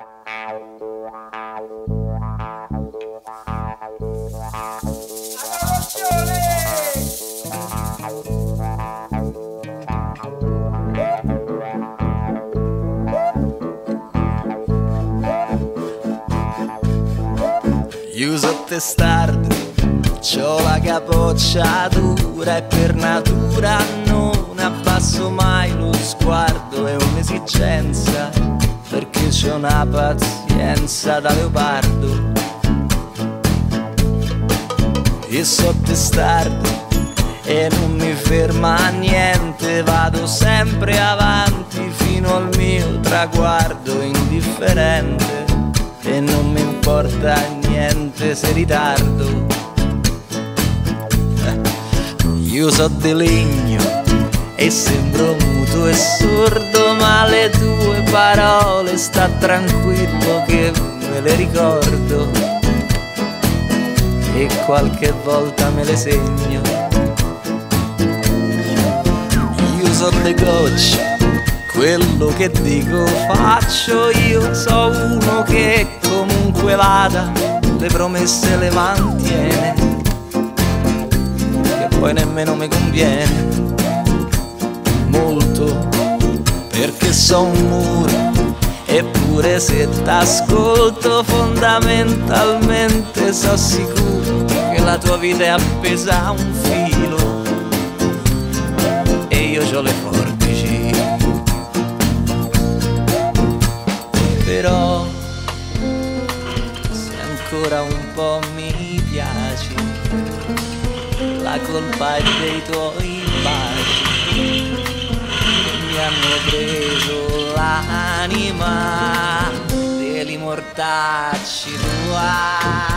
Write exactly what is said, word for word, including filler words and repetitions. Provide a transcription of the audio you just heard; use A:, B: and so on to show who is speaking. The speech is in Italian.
A: Io so testardo, c'ho la capoccia dura e per natura non abbasso mai lo sguardo. È un'esigenza perché c'ho una pazienza da leopardo. Io so testardo e non mi ferma niente, vado sempre avanti fino al mio traguardo indifferente. E non mi importa niente se ritardo. Io so di legno e sembro muto e sordo, ma le tue parole sta tranquillo che me le ricordo e qualche volta me le segno. Io so le gocce, quello che dico faccio, io so uno che comunque vada le promesse le mantiene, che poi nemmeno mi conviene molto, perché so un muro, eppure se t'ascolto fondamentalmente so sicuro che la tua vita è appesa a un filo e io c'ho le forbici. Però se ancora un po' mi piaci, la colpa è dei tuoi baci che mi hanno preso l'anima degli mortacci tuoi.